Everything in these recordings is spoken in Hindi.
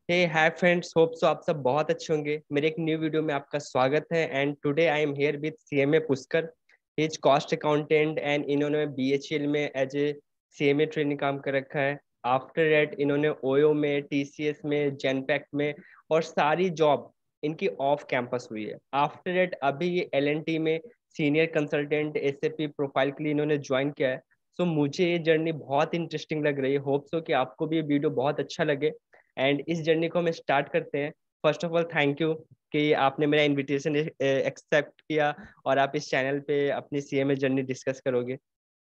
हे हाय फ्रेंड्स, होप सो आप सब बहुत अच्छे होंगे। मेरे एक न्यू वीडियो में आपका स्वागत है। And today I am here with CMA Pushkar. He is cost accountant and इन्होंने बीएचईएल में एज ए सीएमए ट्रेनिंग काम कर रखा है। आफ्टर दैट इन्होंने ओयो में, टीसीएस में, जेनपैक्ट में और सारी जॉब इनकी ऑफ कैंपस हुई है। आफ्टर दैट अभी ये एलएनटी में सीनियर कंसल्टेंट एसएपी प्रोफाइल के लिए इन्होंने ज्वाइन किया है। सो मुझे ये जर्नी बहुत इंटरेस्टिंग लग रही है। होप सो कि आपको भी ये वीडियो बहुत अच्छा लगे। एंड इस जर्नी को हम स्टार्ट करते हैं। First of all thank you कि आपने मेरा इनविटेशन एक्सेप्ट किया और आप इस चैनल पे अपनी सीएमए जर्नी डिस्कस करोगे।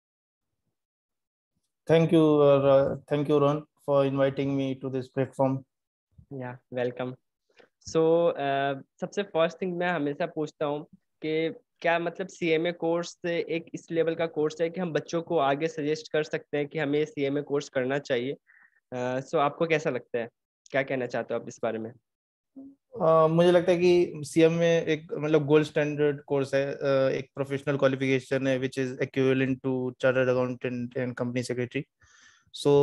Thank you, Ron, for inviting me to this platform. या वेलकम। सो सबसे फर्स्ट थिंग मैं हमेशा पूछता हूँ कि क्या मतलब सीएमए कोर्स एक इस लेवल का कोर्स है कि हम बच्चों को आगे सजेस्ट कर सकते हैं कि हमें सीएमए कोर्स करना चाहिए। सो आपको कैसा लगता है, क्या कहना चाहते हो आप इस बारे में? मुझे लगता है कि सीएम में एक मतलब गोल्ड स्टैंडर्ड कोर्स है, एक प्रोफेशनल क्वालिफिकेशन है which is equivalent to chartered accountant and company secretary. So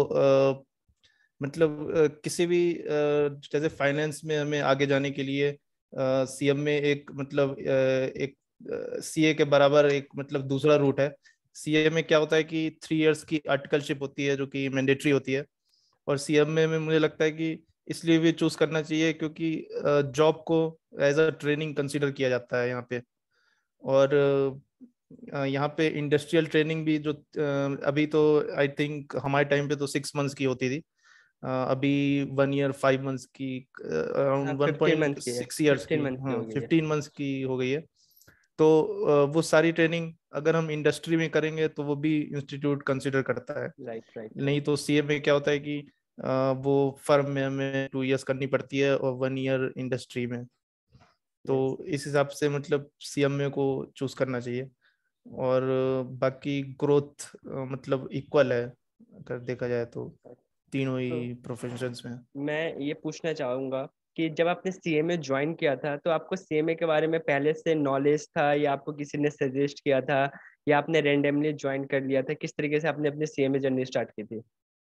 किसी भी जैसे फाइनेंस में हमें आगे जाने के लिए सीएम में एक एक सीए के बराबर एक मतलब दूसरा रूट है। सीए में क्या होता है कि 3 इयर्स की आर्टिकलशिप होती है जो कि मैंडेटरी होती है। और सीएमए में मुझे लगता है कि इसलिए भी चूज करना चाहिए क्योंकि जॉब को एज अ ट्रेनिंग कंसीडर किया जाता है यहाँ पे। और यहाँ पे इंडस्ट्रियल ट्रेनिंग भी जो अभी तो आई थिंक हमारे टाइम पे तो 6 मंथ्स की होती थी। अभी 1 ईयर 5 मंथ्स की, हाँ, अराउंड वन 15 मंथ पॉइंट की है, सिक्स ईयर्स 15 की, मंथ की हो हाँ गई है। 15 मंथ्स की हो गई है। तो वो सारी ट्रेनिंग अगर हम इंडस्ट्री में करेंगे तो वो भी इंस्टीट्यूट कंसिडर करता है। Right right right. नहीं तो सीए में क्या होता है कि वो फर्म में हमें 2 इयर्स करनी पड़ती है और 1 ईयर इंडस्ट्री में। तो यस। इस हिसाब से मतलब सीएमए को चूज करना चाहिए। और बाकी ग्रोथ मतलब इक्वल है अगर देखा जाए तो तीनों तो ही प्रोफेशंस में। मैं ये पूछना चाहूंगा कि जब आपने सीएमए ज्वाइन किया था तो आपको सीएमए के बारे में पहले से नॉलेज था या आपको किसी ने सजेस्ट किया था या आपने रेंडमली ज्वाइन कर लिया था? किस तरीके से आपने अपनी सीएमए जर्नी स्टार्ट की थी?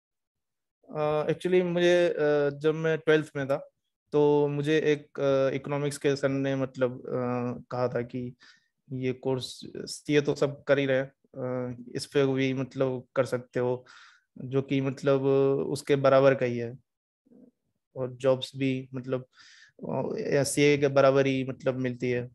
एक्चुअली मुझे जब मैं 12th में था तो मुझे एक इकोनॉमिक्स के सर ने कहा था कि ये कोर्स सीए तो सब कर ही रहे हैं, इस पे भी मतलब कर सकते हो, जो कि उसके बराबर का ही है। और जॉब्स भी सीए के बराबर ही मिलती है।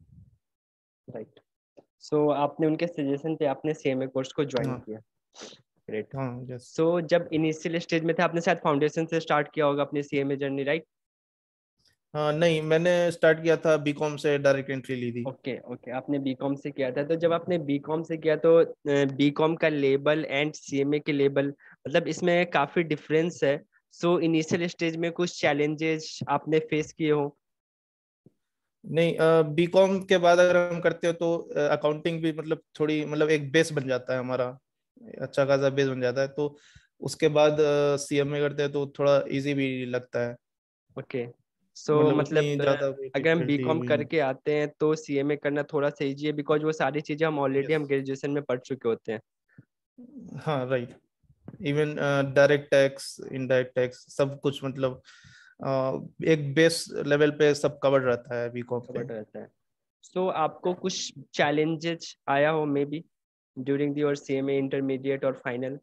राइट। सो आपने उनके सजेशन पे आपने सीएमए कोर्स को ज्वाइन हाँ किया। ग्रेट। हाँ, यस। सो जब इनिशियल स्टेज में थे आपने शायद फाउंडेशन से स्टार्ट किया होगा अपनी सीएमए जर्नी, राइट? हाँ नहीं, मैंने स्टार्ट किया था बीकॉम से, डायरेक्ट एंट्री ली थी। ओके ओके, आपने बीकॉम से किया था। तो जब आपने बीकॉम से किया तो बीकॉम का लेबल एंड सीएमए के लेबल मतलब इसमें काफी डिफरेंस है। सो इनिशियल स्टेज में कुछ चैलेंजेस आपने फेस किए हो? नहीं, बीकॉम के बाद अगर हम करते हो तो अकाउंटिंग भी थोड़ी एक बेस बन जाता है हमारा, अच्छा खासा बेस बन जाता है। तो उसके बाद सीएमए करते हैं तो थोड़ा इजी भी लगता है। ओके। सो उतनी मतलब ज्यादा कोई अगर हम डिफिकल्टी बीकॉम भी नहीं। करके आते हैं तो सीएमए करना थोड़ा सा इजी है बिकॉज वो सारी चीजें हम ऑलरेडी यस। हम ग्रेजुएशन में पढ़ चुके होते हैं। हाँ right. Even direct tax, indirect tax सब कुछ एक बेस लेवल पे सब कवर रहता है बीकॉम पे। कवर्ड रहता है। सो आपको कुछ चैलेंजेस आया हो maybe during your CMA intermediate और फाइनल?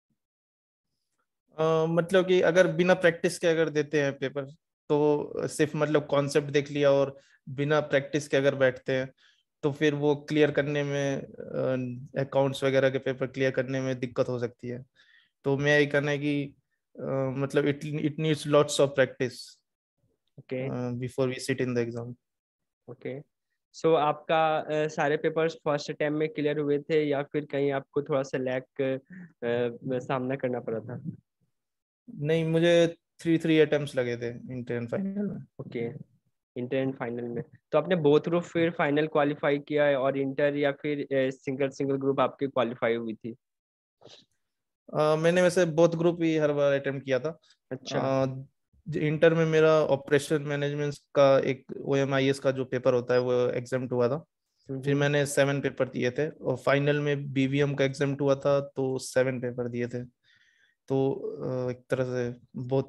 कि अगर बिना प्रैक्टिस के अगर देते हैं पेपर तो सिर्फ कॉन्सेप्ट देख लिया और बिना प्रैक्टिस के अगर बैठते हैं तो फिर वो क्लियर करने में, अकाउंट्स वगैरह के पेपर क्लियर करने में दिक्कत हो सकती है। तो मैं यही कहना है कि it it needs lots of practice okay before we sit in the exam. Okay. So आपका सारे पेपर्स फर्स्ट अटेम्प्ट में क्लियर हुए थे या फिर कहीं आपको थोड़ा सा लैग सामना करना पड़ा था? नहीं, मुझे 3 अटेम्प्ट्स लगे थे इंटर एंड फाइनल में। ओके। इंटर एंड फाइनल में तो आपने बोथ ग्रुप फिर फाइनल क्वालिफाई किया है और इंटर या फिर सिंगल सिंगल ग्रुप आपकी क्वालिफाई हुई थी? मैंने वैसे बोथ ग्रुप ही हर बार अटेम्प्ट किया था। अच्छा। इंटर में मेरा ऑपरेशन मैनेजमेंट का एक OMIS का जो पेपर होता है वो एग्जाम्ट हुआ था। फिर हम्म। मैंने 7 पेपर दिए थे और फाइनल में BVM का एग्जाम्ट हुआ था तो 7 पेपर दिए थे। तो एक तरह से बहुत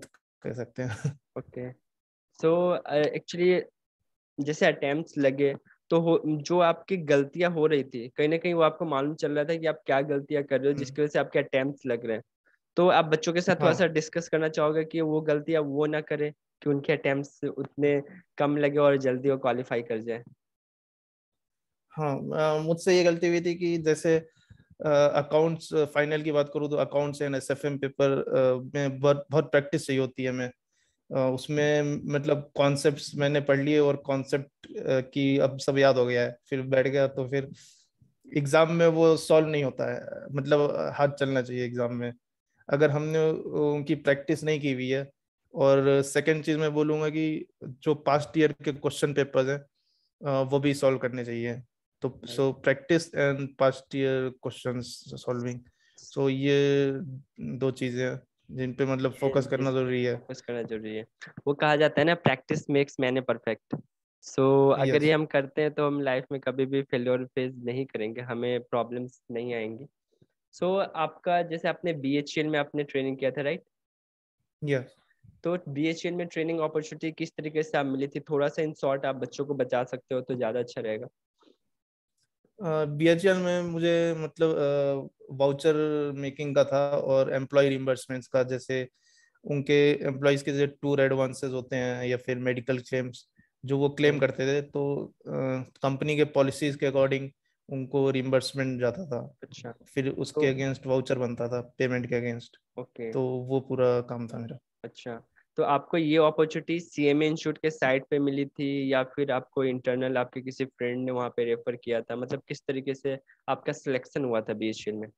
कह सकते हैं। ओके, सो एक्चुअली जैसे अटेम्प्ट्स लगे तो जो आपकी गलतियां हो रही थी कहीं ना कहीं वो आपको मालूम चल रहा था कि आप क्या गलतियां कर रहे हो जिसकी वजह से आपके अटेम्प्ट्स लग रहे हैं। तो आप बच्चों के साथ थोड़ा सा हाँ डिस्कस करना चाहोगे कि वो गलतियां वो ना करे, कि उनके अटेम्प्ट्स उतने कम लगे और जल्दी वो क्वालिफाई कर जाए। हाँ, मुझसे ये गलती हुई थी कि जैसे अकाउंट्स फाइनल की बात करूँ तो अकाउंट्स एंड एसएफएम पेपर में बहुत बहुत प्रैक्टिस चाहिए होती है। मैं उसमें मतलब कॉन्सेप्ट्स मैंने पढ़ लिए और कॉन्सेप्ट की अब सब याद हो गया है, फिर बैठ गया तो फिर एग्जाम में वो सॉल्व नहीं होता है, मतलब हाथ चलना चाहिए एग्जाम में अगर हमने उनकी प्रैक्टिस नहीं की हुई है। और सेकंड चीज मैं बोलूंगा कि जो पास्ट ईयर के क्वेश्चन पेपर्स हैं वो भी सॉल्व करने चाहिए। तो so practice and past year questions solving, so ये दो चीजें हैं जिन पे मतलब ये फोकस करना जिस पे जरूरी है। फोकस करना जरूरी है। वो कहा जाता है ना, practice makes man a perfect. So अगर ये यस। हम करते हैं तो हम लाइफ में कभी भी फेल्योर फेस नहीं करेंगे, हमें प्रॉब्लम्स नहीं आएंगी। सो आपका जैसे आपने बीएचईएल में आपने ट्रेनिंग किया था, राइट? यस। तो बीएचईएल में ट्रेनिंग अपॉर्चुनिटी किस तरीके से आप मिली थी, थोड़ा सा इन शॉर्ट आप बच्चों को बता सकते हो तो ज्यादा अच्छा रहेगा। बीएचईएल में मुझे मतलब वाउचर मेकिंग का था और एम्प्लॉय रिम्बर्समेंट्स का, जैसे उनके एम्प्लॉयज के जो टूर एडवांसेस होते हैं या फिर मेडिकल क्लेम्स जो वो क्लेम हम्म, करते थे, तो कंपनी के पॉलिसीज के अकॉर्डिंग उनको रिम्बर्समेंट जाता था, अच्छा। फिर तो उसके अगेंस्ट वाउचर बनता था पेमेंट के अगेंस्ट। ओके, तो वो पूरा काम था मेरा। अच्छा। तो आपको ये अपॉर्चुनिटी सीएमए इंस्टीट्यूट के साइट पे मिली थी या फिर आपको इंटरनल आपके किसी फ्रेंड ने वहाँ पे रेफर किया था, मतलब किस तरीके से आपका सिलेक्शन हुआ था बीएचईएल में?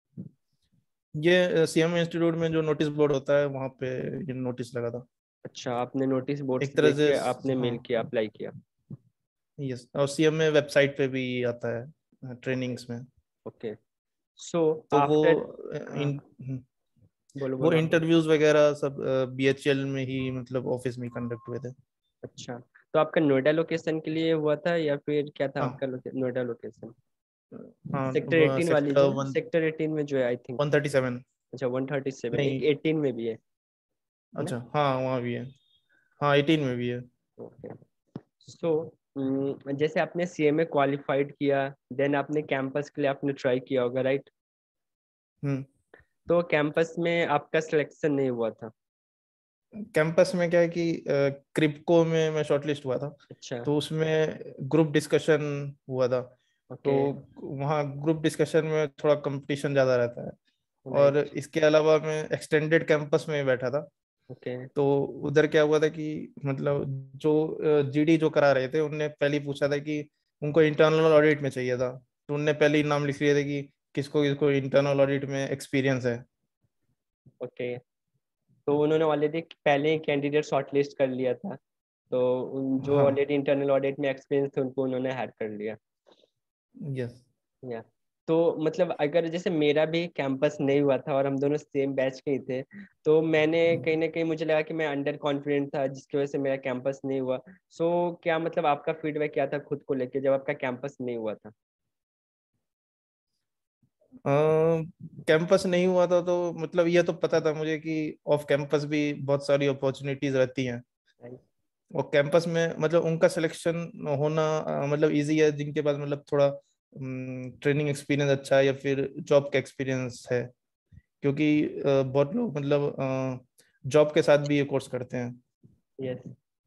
ये सीएम इंस्टीट्यूट में जो नोटिस बोर्ड होता है वहाँ पे ये नोटिस लगा था अच्छा, आपने नोटिस बोर्ड एक से तरह देख से। के आपने हाँ। मेल किया, अप्लाई किया? यस, और सीएम में वेबसाइट पे भी आता है ओके, ट्रेनिंग्स में। ओके। सो तो आफ्टर, हाँ, बोलो वो बोलो, आप बोलो। इंटरव्यूज वगैरह सब बीएचएल में ही मतलब ऑफिस में कंडक्ट हुए थे। अच्छा, तो आपका नोएडा लोकेशन के लिए हुआ था या फिर क्या था हाँ। आपका नोएडा लोकेशन? सेक्टर हाँ 18 वाली सेक्टर जो है, वन सेक्टर 18 में जो है आई थिंक। 137। अच्छा, 137, एक नहीं। 18 में भी है ना? अच्छा हाँ वहाँ भी है। हाँ 18 में भी है। ओके। सो जैसे आपने सीएमए क्वालिफाइड किया, देन आपने कैंपस के लिए आपने ट्राई किया होगा, राइट? हम्म। तो कैंपस में आपका सिलेक्शन नहीं हुआ था? कैंपस में क्या है कि क्रिप्को में मैं शॉर्टलिस्ट हुआ था, अच्छा। तो उसमें ग्रुप डिस्कशन हुआ था। तो ओके। वहाँ ग्रुप डिस्कशन में थोड़ा कंपटीशन ज़्यादा रहता है। और राइट। इसके अलावा मैं एक्सटेंडेड कैंपस में बैठा था। ओके। तो उधर क्या हुआ था कि मतलब जो जीडी जो करा रहे थे उनने पहले ही पूछा था कि उनको इंटरनल ऑडिट में चाहिए था, तो उनने पहले ही नाम लिख लिए थे कि किसको किसको इंटरनल ऑडिट में एक्सपीरियंस है। ओके, तो उन्होंने ऑलरेडी पहले ही कैंडिडेट शॉर्टलिस्ट कर लिया था, तो उन जो हाँ। ऑलरेडी इंटरनल ऑडिट में एक्सपीरियंस थे उनको उन्होंने हायर कर लिया। यस। या तो मतलब अगर जैसे मेरा भी कैंपस नहीं हुआ था और हम दोनों सेम बैच के ही थे, तो मैंने कहीं ना कहीं मुझे लगा कि मैं अंडर कॉन्फिडेंट था जिसकी वजह से मेरा कैंपस नहीं हुआ। सो क्या मतलब आपका फीडबैक क्या था खुद को लेके जब आपका कैंपस नहीं हुआ था? कैंपस नहीं हुआ था तो मतलब ये तो पता था मुझे कि ऑफ कैंपस भी बहुत सारी अपॉर्चुनिटीज रहती हैं। Right? और कैंपस में मतलब उनका सिलेक्शन होना मतलब इजी है जिनके पास मतलब थोड़ा ट्रेनिंग एक्सपीरियंस अच्छा है या फिर जॉब का एक्सपीरियंस है, क्योंकि बहुत लोग मतलब जॉब के साथ भी ये कोर्स करते हैं, यस।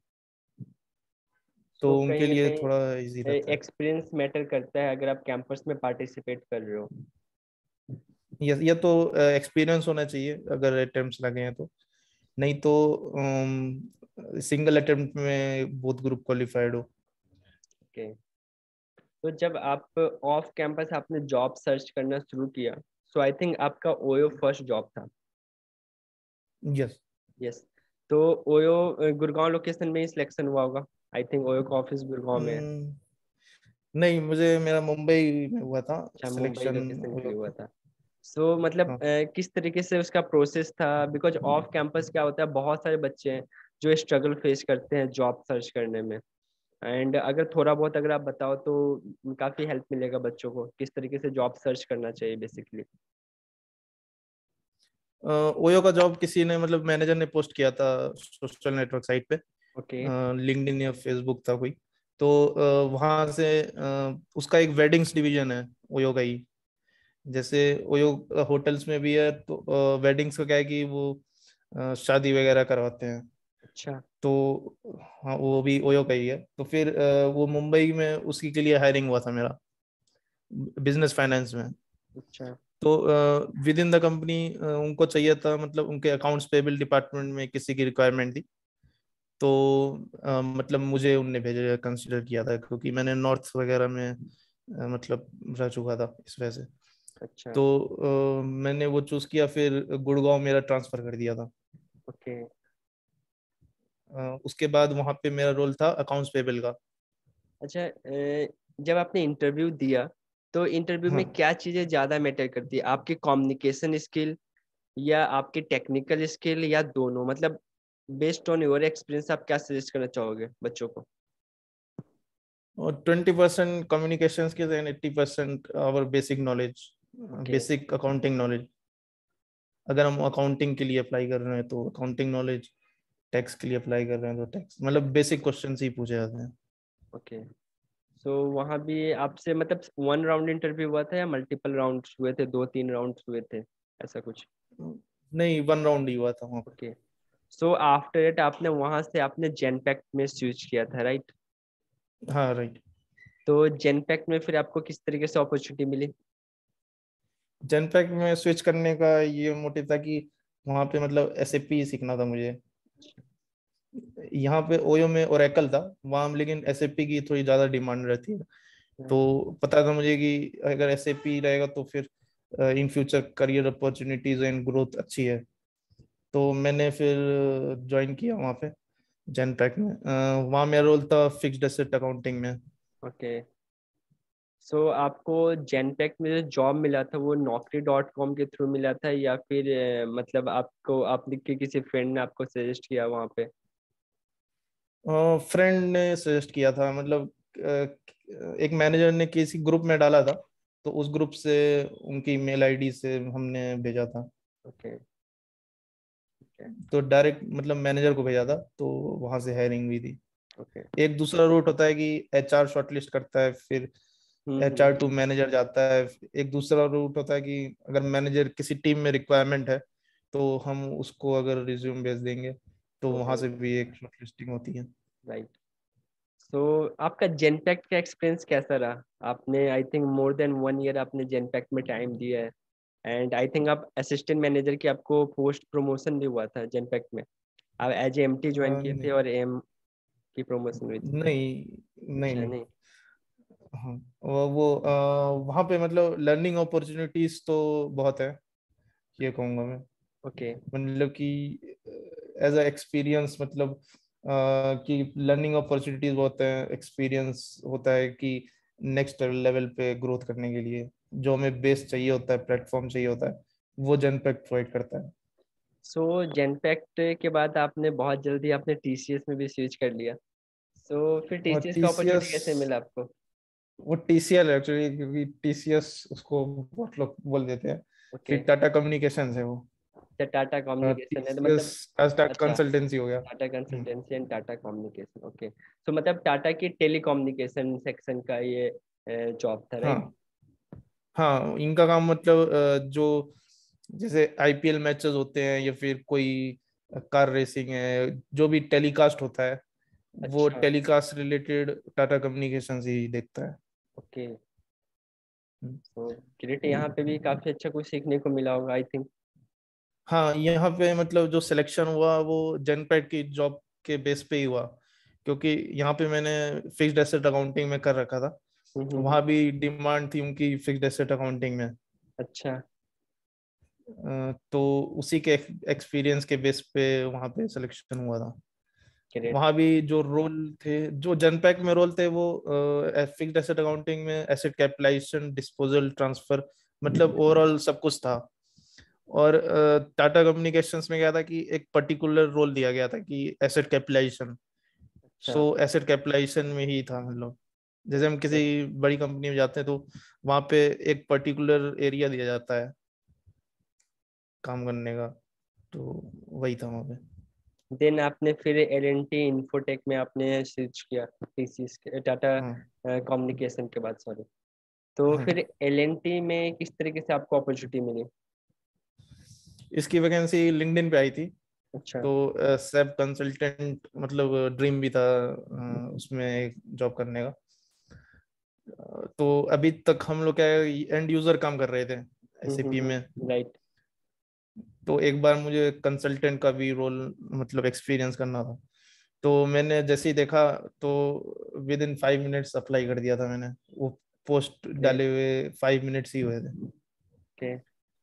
तो सो कहीं उनके ना लिए थोड़ा इजी कहीं रहता है। एक्सपीरियंस मैटर करता है अगर आप कैंपस में पार्टिसिपेट कर रहे हो। ये तो एक्सपीरियंस होना चाहिए अगर अटेम्प्ट्स लगे हैं तो, नहीं तो सिंगल अटेम्प्ट में बहुत ग्रुप क्वालिफाइड हो। ओके, तो जब आप ऑफ कैंपस आपने जॉब सर्च करना शुरू किया, सो आई थिंक आपका ओयो फर्स्ट जॉब था। यस। यस। तो ओयो गुड़गांव लोकेशन में ही सिलेक्शन हुआ होगा, आई थिंक ओयो का ऑफिस गुड़गांव में है। नहीं, मुझे मेरा मुंबई में हुआ था अच्छा, मुंबई सिलेक्शन। लोकेशन के लिए हुआ था। सो मतलब हाँ। किस तरीके से उसका प्रोसेस था, बिकॉज ऑफ कैंपस क्या होता है, बहुत सारे बच्चे हैं जो स्ट्रगल फेस करते हैं जॉब सर्च करने में। एंड अगर थोड़ा बहुत अगर आप बताओ तो काफी हेल्प मिलेगा बच्चों को किस तरीके से जॉब सर्च करना चाहिए बेसिकली। ओयो का जॉब किसी ने मतलब मैनेजर ने पोस्ट किया था सोशल नेटवर्क साइट पे, ओके। लिंक्डइन या फेसबुक था कोई। तो वहां से उसका एक वेडिंग्स डिवीजन है ओयो का ही। जैसे ओयो होटल्स में भी है, तो वेडिंग्स का क्या है कि वो शादी वगैरह करवाते हैं। अच्छा। तो हाँ, वो भी ओयो का ही है। तो फिर वो मुंबई में उसी के लिए हायरिंग हुआ था मेरा, बिजनेस फाइनेंस में। अच्छा। तो विद इन द कंपनी उनको चाहिए था, मतलब उनके अकाउंट्स पेबल डिपार्टमेंट में किसी की रिक्वायरमेंट थी। तो मतलब मुझे उनने भेजा, कंसिडर किया था, क्योंकि मैंने नॉर्थ वगैरह में मतलब रह चुका था इस वजह से। अच्छा। तो मैंने वो चूज किया, फिर गुड़गांव मेरा ट्रांसफर कर दिया था। ओके। उसके बाद वहां पे मेरा रोल था अकाउंट्स पेबल का। अच्छा, जब आपने इंटरव्यू दिया तो इंटरव्यू में हाँ, क्या चीजें ज्यादा मैटर करती है, आपकी कम्युनिकेशन स्किल या आपकी टेक्निकल स्किल या दोनों, मतलब बेस्ड ऑन योर एक्सपीरियंस आप क्या सजेस्ट करना चाहोगे बच्चों को? और 20% communication skills and 80% our basic knowledge, okay. Basic accounting knowledge. अगर हम अकाउंटिंग के लिए अप्लाई कर रहे हैं तो अकाउंटिंग नॉलेज, टैक्स के लिए अप्लाई कर रहे हैं तो टैक्स, मतलब बेसिक क्वेश्चन ही पूछे जाते हैं। ओके। सो वहाँ भी आपसे मतलब वन राउंड इंटरव्यू हुआ था या मल्टीपल राउंड्स हुए थे, दो तीन राउंड्स हुए थे, ऐसा कुछ? नहीं, 1 राउंड ही हुआ था वहाँ पे। ओके। सो आफ्टर इट आपने वहाँ से आपने जेनपैक्ट में स्विच किया था, राइट? हाँ, राइट। तो जेनपैक्ट में फिर आपको किस तरीके से अपॉर्चुनिटी मिली? जनपैक में स्विच करने का ये मोटिव था कि वहाँ पे मतलब एसएपी सीखना था मुझे। यहाँ पे ओयो में ओरेकल था, वहाँ लेकिन एसएपी की थोड़ी ज़्यादा डिमांड रहती है। तो पता था मुझे कि अगर एसएपी रहेगा तो फिर in future career opportunities and growth अच्छी है। तो मैंने फिर ज्वाइन किया वहाँ पे जनपैक में। वहाँ मेरा रोल था फिक्स्ड एसेट अकाउंटिंग में। ओके। सो आपको जेनपैक्ट में जो जॉब मिला था वो naukri.com के थ्रू मिला था या फिर मतलब आपको आपके किसी फ्रेंड ने आपको सजेस्ट किया वहाँ पे? फ्रेंड ने सजेस्ट किया था, मतलब एक मैनेजर ने किसी ग्रुप में डाला था, तो उस ग्रुप से उनकी मेल आईडी से हमने भेजा था। ओके। ओके। तो डायरेक्ट मतलब मैनेजर को भेजा था, तो वहां से हायरिंग हुई थी। ओके। एक दूसरा रूट होता है कि एचआर शॉर्टलिस्ट करता है, फिर एचआर टू हम्म। मैनेजर जाता है। एक दूसरा रूट होता है कि अगर मैनेजर किसी टीम में रिक्वायरमेंट है, तो हम उसको अगर रिज्यूम भेज देंगे, तो वहां ओहो। से भी एक शॉर्टलिस्टिंग होती है। राइट। सो आपका जेनपैक्ट का एक्सपीरियंस कैसा रहा? आपने I think more than one year आपने जेनपैक्ट में टाइम दिया है, एंड आई थिंक आप असिस्टेंट मैनेजर की आपको पोस्ट प्रमोशन भी हुआ था जेनपैक्ट में। आप एज एमटी ज्वाइन किए थे नहीं, और एम की प्रमोशन हुई थी? नहीं, नहीं, अच्छा, नहीं। नहीं। हाँ, वहाँ पे मतलब लर्निंग अपॉर्चुनिटीज तो बहुत है, ये कहूँगा मैं। ओके। मतलब कि एज अ एक्सपीरियंस, मतलब कि लर्निंग अपॉर्चुनिटीज बहुत है, एक्सपीरियंस होता है कि नेक्स्ट लेवल पे ग्रोथ करने के लिए जो हमें बेस चाहिए होता है, प्लेटफॉर्म चाहिए होता है, वो जनपेक्ट प्रोवाइड करता है। सो जेनपैक्ट के बाद आपने बहुत जल्दी आपने टीसीएस में भी स्विच कर लिया। सो फिर और टीसीएस का अपॉर्चुनिटी टीसीएस, कैसे मिला आपको? वो टीसीएल एक्चुअली, क्योंकि टीसीएस उसको बहुत लोग बोल देते हैं। ओके। फिर टाटा कम्युनिकेशन है वो। अच्छा, टाटा कम्युनिकेशन है तो टीसीएस मतलब। टाटा अच्छा, कंसल्टेंसी हो गया। Tata consultancy and Tata communication, okay. तो मतलब टाटा की टेलीकम्युनिकेशन सेक्शन का ये जॉब था, राइट? हाँ, हाँ, इनका काम मतलब जो जैसे आईपीएल मैचेस होते हैं या फिर कोई कार रेसिंग है, जो भी टेलीकास्ट होता है, वो अच्छा। टेलीकास्ट रिलेटेड टाटा कम्युनिकेशन ही देखता है। ओके। हम्म। तो ग्रेट, यहाँ पे भी काफी अच्छा कुछ सीखने को मिला होगा आई थिंक। हाँ, यहाँ पे मतलब जो सिलेक्शन हुआ वो जनपैड की जॉब के बेस पे ही हुआ, क्योंकि यहाँ पे मैंने फिक्स्ड एसेट अकाउंटिंग में कर रखा था। वहाँ भी डिमांड थी उनकी फिक्स्ड एसेट अकाउंटिंग में। अच्छा। तो उसी के एक्सपीरियंस के बेस पे वहाँ पे सिलेक्शन हुआ था। ग्रेट। वहाँ भी जो रोल थे, जो जनपैक में रोल थे, वो फिक्स्ड एसेट अकाउंटिंग में एसेट कैपिटलाइजेशन, डिस्पोजल, ट्रांसफर, मतलब ओवरऑल सब कुछ था। और टाटा कम्युनिकेशंस में क्या था कि एक पर्टिकुलर रोल दिया गया था कि एसेट कैपिटलाइजेशन। अच्छा। सो एसेट कैपिटलाइजेशन में ही था, मतलब जैसे हम किसी बड़ी कंपनी में जाते हैं तो वहाँ पे एक पर्टिकुलर एरिया दिया जाता है। काम करने का, तो वही था वहाँ पे। देन आपने फिर एलएनटी इन्फोटेक में आपने स्विच किया, टीसीएस के टाटा हाँ कम्युनिकेशन के बाद, सॉरी। तो हाँ। फिर एलएनटी में किस तरीके से आपको अपॉर्चुनिटी मिली? इसकी वैकेंसी लिंक्डइन पे आई थी, अच्छा। तो सेब कंसल्टेंट मतलब ड्रीम भी था उसमें जॉब करने का। तो अभी तक हम लोग क्या एंड यूजर काम कर रहे थे एसएपी में। राइट। तो एक बार मुझे कंसल्टेंट का भी रोल मतलब एक्सपीरियंस करना था, तो मैंने जैसे ही देखा तो विद इन 5 मिनट्स अप्लाई कर दिया था मैंने। वो पोस्ट ग्रेट। डाले हुए 5 मिनट्स ही हुए थे। ओके।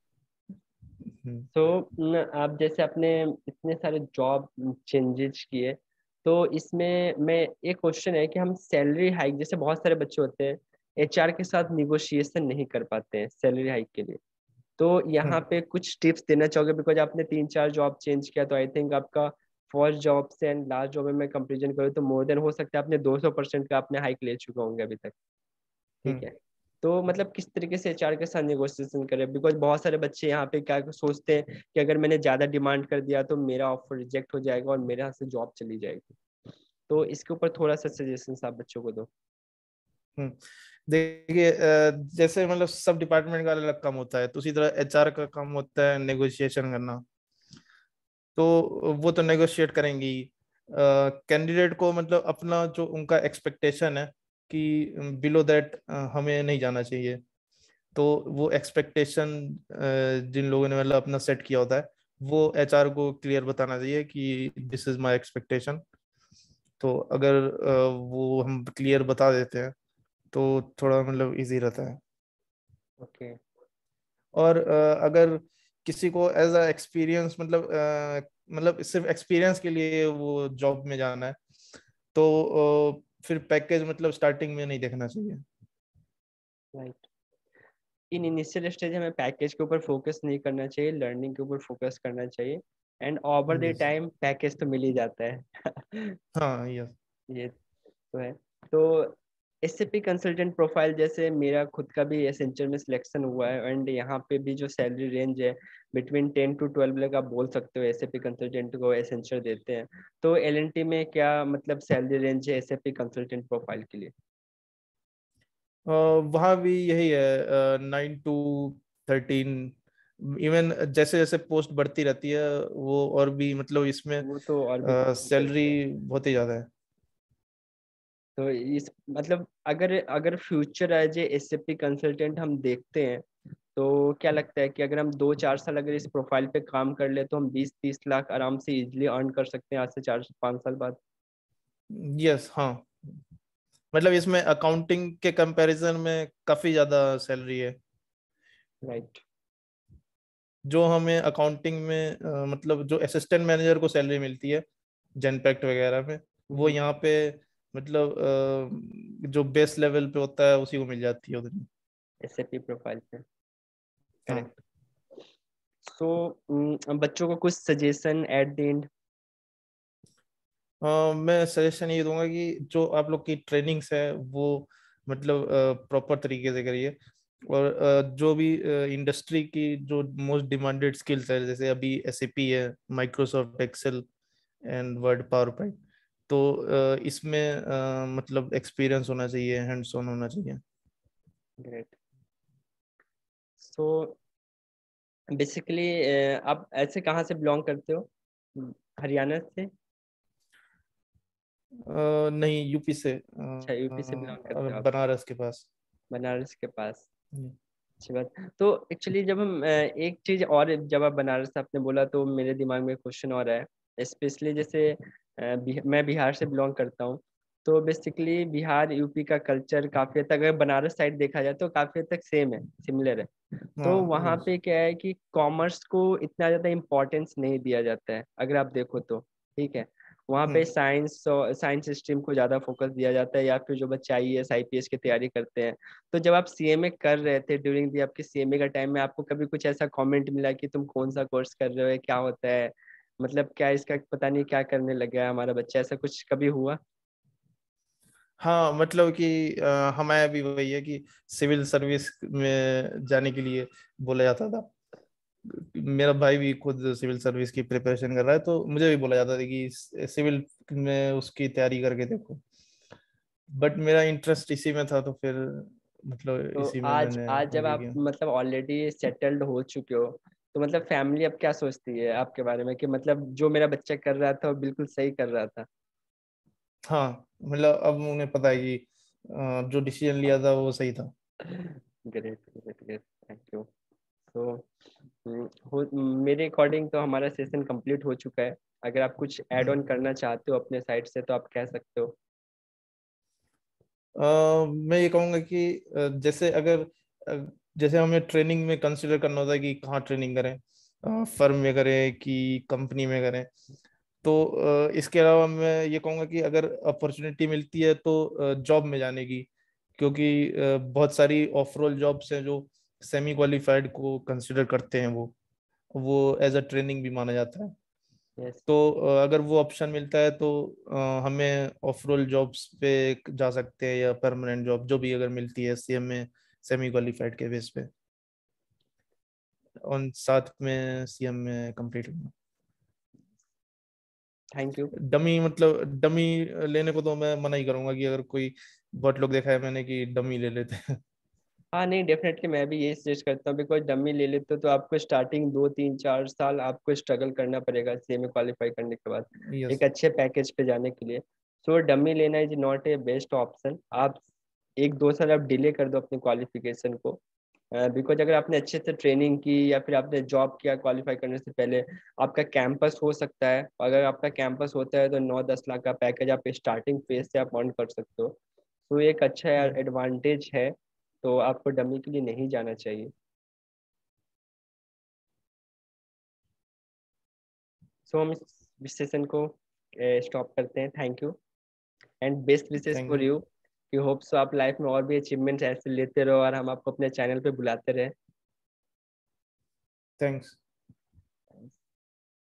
हम्म। तो आप जैसे आपने इतने सारे जॉब चेंजेस किए, तो इसमें मैं, एक क्वेश्चन है कि हम सैलरी हाइक, जैसे बहुत सारे बच्चे होते हैं एचआर के साथ निगोशिएशन नहीं कर पाते हैं सैलरी हाइक के लिए, तो यहाँ हम्म। पे कुछ टिप्स देना चाहोगे? बिकॉज आपने 3-4 जॉब चेंज किया, तो आई थिंक आपका फर्स्ट जॉब से एंड लास्ट जॉब में मैं कंपेरिजन करूँ तो मोर देन हो सकता है आपने 200% का आपने हाइक ले चुके होंगे अभी तक। ठीक हम्म। है। तो मतलब किस तरीके से एचआर के साथ नेगोशिएशन करें? बिकॉज बहुत सारे बच्चे यहाँ पे क्या सोचते हैं कि अगर मैंने ज्यादा डिमांड कर दिया तो मेरा ऑफर रिजेक्ट हो जाएगा और मेरे यहाँ से जॉब चली जाएगी। तो इसके ऊपर थोड़ा सा सजेशन आप बच्चों को दो। हम्म। देखिए जैसे मतलब सब डिपार्टमेंट का अलग अलग काम होता है, तो उसी तरह एचआर का काम होता है नेगोशिएशन करना। तो वो तो नेगोशिएट करेंगी। कैंडिडेट को मतलब अपना जो उनका एक्सपेक्टेशन है कि बिलो दैट हमें नहीं जाना चाहिए, तो वो एक्सपेक्टेशन जिन लोगों ने मतलब अपना सेट किया होता है, वो एचआर को क्लियर बताना चाहिए कि दिस इज माय एक्सपेक्टेशन। तो अगर वो हम क्लियर बता देते हैं तो थोड़ा मतलब इजी रहता है। ओके। और अगर किसी को एज अ एक्सपीरियंस मतलब मतलब सिर्फ एक्सपीरियंस के लिए वो जॉब में जाना है, तो फिर पैकेज मतलब स्टार्टिंग में नहीं देखना चाहिए। राइट। इन इनिशियल स्टेज हमें पैकेज के ऊपर फोकस नहीं करना चाहिए, लर्निंग के ऊपर फोकस करना चाहिए, and over the yes. Time package तो मिल ही जाता है। हाँ यस। ये तो है। तो एसएपी कंसल्टेंट प्रोफाइल, जैसे मेरा खुद का भी एसेंचर में सिलेक्शन हुआ है, एंड यहाँ पे भी जो सैलरी रेंज है बिटवीन 10 to 12 लाख आप बोल सकते हो एसएपी कंसल्टेंट को एसेंचर देते हैं। तो एलएनटी में क्या मतलब सैलरी रेंज है एसएपी कंसल्टेंट प्रोफाइल के लिए? वहाँ भी यही है 9 to 13। इवन जैसे जैसे पोस्ट बढ़ती रहती है वो और भी मतलब इसमें वो तो और भी काफी सैलरी बढ़ते हैं। बहुत ही ज्यादा है। तो इस मतलब अगर अगर future as a SAP consultant हम देखते हैं, तो क्या लगता है कि अगर हम 2-4 साल अगर इस प्रोफाइल पे काम कर ले तो हम 20-30 लाख आराम से इजिली अर्न कर सकते हैं आज से 4-5 साल बाद? यस हाँ। मतलब इसमें अकाउंटिंग के कंपैरिजन में काफी ज्यादा सैलरी है। राइट। जो हमें अकाउंटिंग में मतलब जो असिस्टेंट मैनेजर को सैलरी मिलती है जेनपैक्ट वगैरह में, वो यहाँ पे मतलब जो बेस लेवल पे होता है उसी को मिल जाती है उधर। एसएपी प्रोफाइल पे। हाँ। करेक्ट। सो बच्चों को कुछ सजेशन एट द एंड? मैं सजेशन ये दूंगा कि जो आप लोग की ट्रेनिंग्स है वो मतलब प्रॉपर तरीके से करिए। और जो भी इंडस्ट्री की जो मोस्ट डिमांडेड स्किल्स है, जैसे अभी एसएपी है, Microsoft Excel and Word PowerPoint, तो इसमें मतलब एक्सपीरियंस होना चाहिए, हैंड्स ऑन होना चाहिए। ग्रेट। सो बेसिकली आप ऐसे कहाँ से बिलोंग करते हो? हरियाणा से? नहीं, यूपी से, अच्छा, यूपी से बिलोंग करते हो आप। बनारस के पास। बनारस के पास। हम्म। अच्छी बात। तो एक्चुअली जब हम एक चीज और, जब आप बनारस आपने बोला तो मेरे दिमाग में क्वेश्चन और है, स्पेशली जैसे मैं बिहार से बिलोंग करता हूँ। तो बेसिकली बिहार यूपी का कल्चर काफी हद तक अगर बनारस साइड देखा जाए तो काफी हद तक सेम है, सिमिलर है। तो हाँ वहाँ यस। पे क्या है कि कॉमर्स को इतना ज्यादा इम्पोर्टेंस नहीं दिया जाता है अगर आप देखो तो। ठीक है। वहाँ पे हम्म। साइंस स्ट्रीम को ज्यादा फोकस दिया जाता है, या फिर जो बच्चे आईएएस आईपीएस की तैयारी करते हैं। तो जब आप सीएमए कर रहे थे, ड्यूरिंग दी आपके सीएमए का टाइम में, आपको कभी कुछ ऐसा कमेंट मिला कि तुम कौन सा कोर्स कर रहे हो, क्या होता है, मतलब क्या इसका पता नहीं क्या करने लगा है हमारा बच्चा, ऐसा कुछ कभी हुआ? हाँ मतलब कि हमारा भी वही है कि सिविल सर्विस में जाने के लिए बोला जाता था। मेरा भाई भी खुद सिविल सर्विस की प्रिपरेशन कर रहा है, तो मुझे भी बोला जाता था कि सिविल में उसकी तैयारी करके देखो, बट मेरा इंटरेस्ट इसी में था, तो फिर मतलब तो इसी में आज मैंने आज जब आगे आप किया। मतलब ऑलरेडी सेटल्ड हो चुके हो, तो मतलब फैमिली अब क्या सोचती है आपके बारे में कि मतलब जो मेरा बच्चा कर रहा था वो बिल्कुल सही कर रहा था? हाँ, मतलब अब उन्हें पता है कि जो डिसीजन लिया था वो सही था। Great great great, thank you. तो मेरे अकॉर्डिंग तो हमारा सेशन कंप्लीट हो चुका है। अगर आप कुछ ऐड ऑन हम्म। करना चाहते हो अपने साइड से तो आप कह सकते हो। मैं ये कहूँगा कि जैसे अगर जैसे हमें ट्रेनिंग में कंसिडर करना होता है कि कहाँ ट्रेनिंग करें, फर्म में करें कि कंपनी में करें, तो इसके अलावा मैं ये कहूँगा कि अगर अपॉर्चुनिटी मिलती है तो जॉब में जाने की, क्योंकि बहुत सारी ऑफ रोल जॉब्स हैं जो सेमी क्वालिफाइड को कंसिडर करते हैं, वो एज अ ट्रेनिंग भी माना जाता है। यस। तो अगर वो ऑप्शन मिलता है तो हमें ऑफ रोल जॉब्स पे जा सकते हैं, या परमानेंट जॉब जो भी अगर मिलती है सीएम में सेमी क्वालिफाइड के बेस पे, और साथ में सीएम में कंप्लीट करना। Thank you. डमी मतलब डमी लेने को तो मैं मना ही करूंगा, कि अगर कोई, बहुत लोग देखा है मैंने कि डमी ले लेते हैं। हाँ नहीं, डेफिनेटली मैं भी यही सजेस्ट करता हूँ, बिकॉज डमी ले लेते हो तो आपको स्टार्टिंग 2 3 4 साल आपको स्ट्रगल करना पड़ेगा सीएमए क्वालिफाई करने के बाद यस। एक अच्छे पैकेज पे जाने के लिए। सो डमी लेना is not a best option. आप 1 2 साल आप डिले कर दो अपने क्वालिफिकेशन को, बिकॉज अगर आपने अच्छे से ट्रेनिंग की या फिर आपने जॉब किया क्वालिफाई करने से पहले, आपका कैंपस हो सकता है। अगर आपका कैंपस होता है तो 9 10 लाख का पैकेज आप स्टार्टिंग फेज से आप अर्न कर सकते हो। तो एक अच्छा एडवांटेज है। तो आपको डमी के लिए नहीं जाना चाहिए। सो हम इस सेशन को स्टॉप करते हैं। Thank you and best wishes thank for you. You. कि होप सो आप लाइफ में और भी अचीवमेंट्स ऐसे लेते रहो और हम आपको अपने चैनल पे बुलाते रहे। थैंक्स।